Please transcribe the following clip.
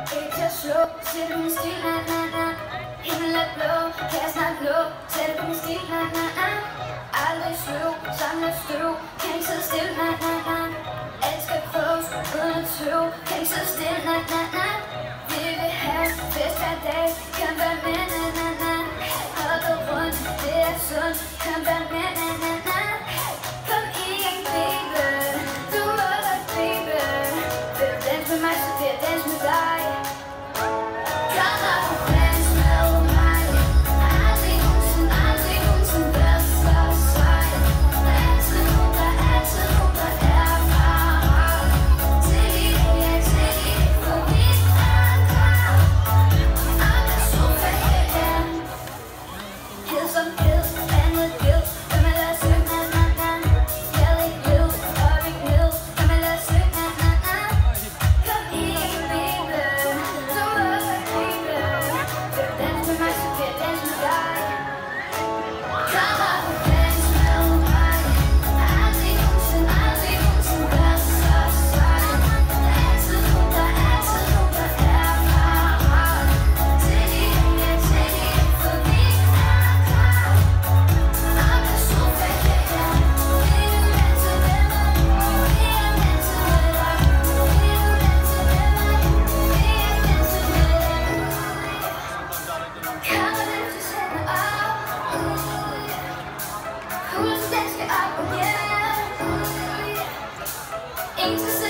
Ikke til at slå, sætter min stil, na na na. Himmel er blå, kan jeg snart nå, sætter på min stil, na na na. Aldrig sløv, samler støv, kan ikke sidde stille, na na na. Alt skal prøves, uden at tøve, kan ikke sidde stille, na na na. Vi vil have fest hver dag, kan være med, na na na. Hoppe rundt, det er sundt, kan være med, na na na. Kom igen, baby, du må da, baby. Vil du danse med mig, så vil jeg danse med dig. Kom op og dans med mig. Aldrig nogensinde været så sej. Altid nogen, der er parat. Til i dag, for vi er klar. Op ad sofaen. Hed som hed, andet hed. Kom og lad os synge, na na na. Jeg er ikke led, og ikke ned. Kom og lad os synge, na na na. Kom igen, baby, du må da, baby. Vil du danse med mig, så vil jeg danse med dig. Kom op og dans med mig. Aldrig nogensinde været så sej. Altid nogen, der er parat. Til i dag, for vi er klar. Op ad sofaen. Vil du danse med mig? Vil jeg danse med dig? Vil du danse med mig? Vil jeg danse med dig? Kom og løft dine hænder op. Hulen den skal op, yeah. Ingen skal